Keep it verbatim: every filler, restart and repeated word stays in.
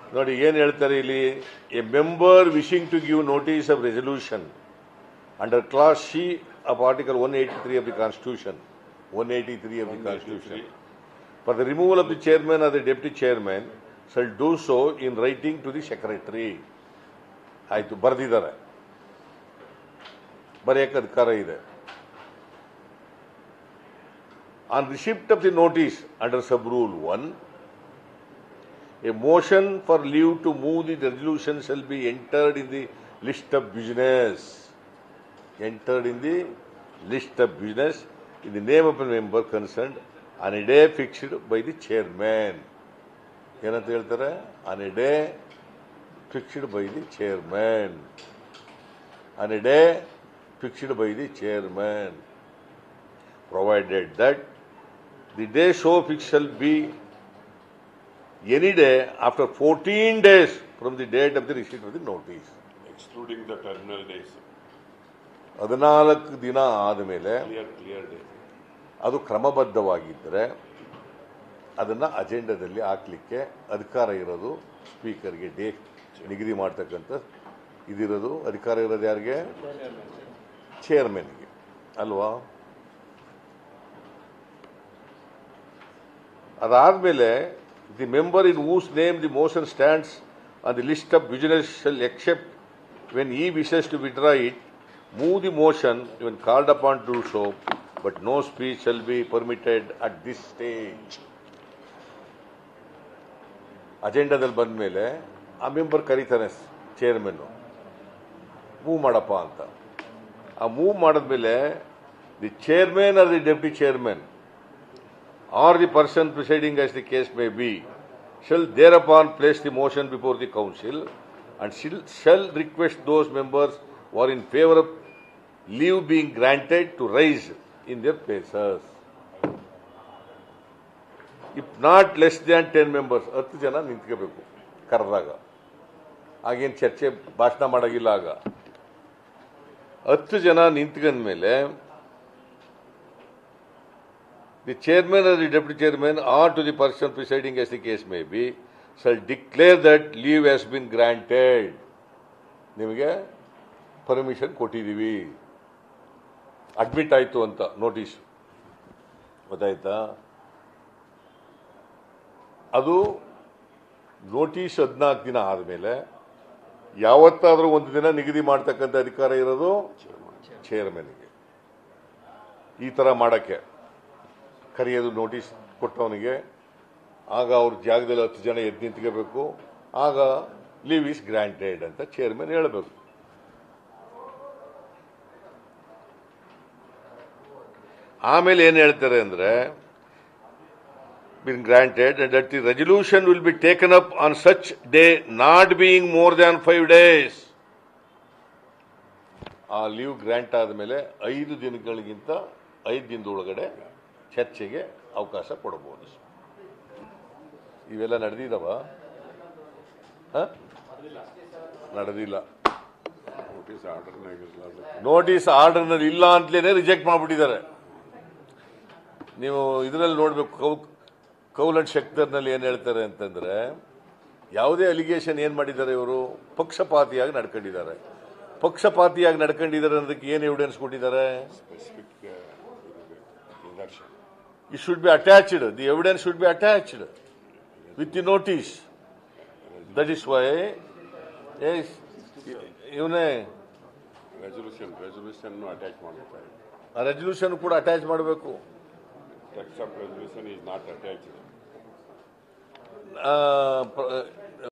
ನೋಡಿ ಏನು ಹೇಳ್ತಾರೆ ಇಲ್ಲಿ, a member wishing to give notice of resolution under clause C of article one eighty three of the constitution one eighty three of the constitution for the removal of the chairman or the deputy chairman shall do so in writing to the secretary. ಆಯ್ತು, ಬರೆದಿದ್ದಾರೆ, ಬರೆಯಕ್ಕೆ ಅಧಿಕಾರ ಇದೆ. On receipt of the notice under sub rule one, a motion for leave to move the resolution shall be entered in the list of business. Entered in the list of business in the name of a member concerned on a day fixed by the chairman. ಏನಂತ ಹೇಳ್ತಾರೆ? On a day fixed by the chairman. On a day fixed by the chairman. Provided that the day so fixed shall be any day after fourteen days from the date of the receipt of the notice, excluding the terminal days. ಹದಿನಾಲ್ಕು ದಿನ ಆದಮೇಲೆ clear day ಅದು ಕ್ರಮಬದ್ಧವಾಗಿದ್ದರೆ ಅದನ್ನು ಅಜೆಂಡಾದಲ್ಲಿ ಹಾಕಲಿಕ್ಕೆ ಅಧಿಕಾರ ಇರೋದು ಸ್ಪೀಕರ್ಗೆ. Date ನಿಗದಿ ಮಾಡ್ತಕ್ಕಂಥ ಇದಿರೋದು ಅಧಿಕಾರ ಇರೋದು ಯಾರಿಗೆ? ಚೇರ್ಮನ್ಗೆ ಅಲ್ವಾ? ಅದಾದಮೇಲೆ the member in whose name the motion stands on the list of business shall accept when he wishes to withdraw it, move the motion when called upon to do so, but no speech shall be permitted at this stage. ಅಜೆಂಡಾದಲ್ಲಿ ಬಂದ ಮೇಲೆ ಆ member ಕರೀತಾನೆ chairman, move ಮಾಡಪ್ಪ ಅಂತ. ಆ move ಮಾಡಿದ್ಮೇಲೆ the chairman or the deputy chairman or the person presiding as the case may be shall thereupon place the motion before the council and shall, shall request those members who are in favor of leave being granted to rise in their places. If not less than ten members, ಹತ್ತು ಜನ ನಿಂತ್ಕೋಬೇಕು ಕರೆದಾಗ. ಆಗೇನು ಚರ್ಚೆ ಭಾಷಣ ಮಾಡೋಗಿಲ್ಲ. ಆಗ ಹತ್ತು ಜನ ನಿಂತ್ಕೊಂಡ ಮೇಲೆ the chairman or the deputy chairman or to the person presiding as the case may be shall declare that leave has been granted. ನಿಮಗೆ ಪರ್ಮಿಷನ್ ಕೊಟ್ಟಿದ್ದೀವಿ, ಅಡ್ಮಿಟ್ ಆಯಿತು ಅಂತ ನೋಟಿಸ್. ಗೊತ್ತಾಯ್ತಾ? ಅದು ನೋಟಿಸ್ ಹದಿನಾಲ್ಕು ದಿನ ಆದಮೇಲೆ ಯಾವತ್ತಾದರೂ ಒಂದು ದಿನ ನಿಗದಿ ಮಾಡ್ತಕ್ಕಂಥ ಅಧಿಕಾರ ಇರೋದು ಚೇರ್ಮನ್ಗೆ. ಈ ಥರ ಮಾಡೋಕ್ಕೆ ಕರೆಯೋದು ನೋಟಿಸ್ ಕೊಟ್ಟವನಿಗೆ. ಆಗ ಅವ್ರ ಜಾಗದಲ್ಲಿ ಹತ್ತು ಜನ ಎದ್ದು ನಿಂತ್ಕೋಬೇಕು. ಆಗ ಲೀವ್ ಇಸ್ ಗ್ರಾಂಟೆಡ್ ಅಂತ ಚೇರ್ಮನ್ ಹೇಳಬೇಕು. ಆಮೇಲೆ ಏನು ಹೇಳ್ತಾರೆ ಅಂದರೆ, been granted and that the resolution will be taken up on such day not being more than five days. ಆ ಲೀವ್ ಗ್ರಾಂಟ್ ಆದಮೇಲೆ ಐದು ದಿನಗಳಿಗಿಂತ ಐದು ದಿನದೊಳಗಡೆ ಚರ್ಚೆಗೆ ಅವಕಾಶ ಕೊಡಬಹುದು. ಇವೆಲ್ಲ ನಡೆದಿದ್ದಾವ? ನಡೆದಿಲ್ಲ. ನೋಟಿಸ್ ಆರ್ಡರ್ನಲ್ಲಿ ಇಲ್ಲ ಅಂತಲೇ ರಿಜೆಕ್ಟ್ ಮಾಡಿಬಿಟ್ಟಿದ್ದಾರೆ. ನೀವು ಇದರಲ್ಲಿ ನೋಡಬೇಕು, ಕೌ ಕೌಲ್ ಅಂಡ್ ಶೆಕ್ಟರ್ನಲ್ಲಿ ಏನು ಹೇಳ್ತಾರೆ ಅಂತಂದರೆ, ಯಾವುದೇ ಅಲಿಗೇಷನ್ ಏನು ಮಾಡಿದ್ದಾರೆ ಇವರು? ಪಕ್ಷಪಾತಿಯಾಗಿ ನಡ್ಕೊಂಡಿದ್ದಾರೆ. ಪಕ್ಷಪಾತಿಯಾಗಿ ನಡ್ಕೊಂಡಿದ್ದಾರೆ ಅನ್ನೋದಕ್ಕೆ ಏನು ಎವಿಡೆನ್ಸ್ ಕೊಟ್ಟಿದ್ದಾರೆ? It should be attached. The evidence should be attached with the notice. That is why, yes, ಇವನೇ ರೆಸಲ್ಯೂಷನ್ ರೆಸಲ್ಯೂಷನ್ ಅಟ್ಯಾಚ್ ಮಾಡಬೇಕು. ಆ ರೆಸಲ್ಯೂಷನ್ ಕೂಡ ಅಟ್ಯಾಚ್ ಮಾಡಬೇಕು. Text of resolution is not attached.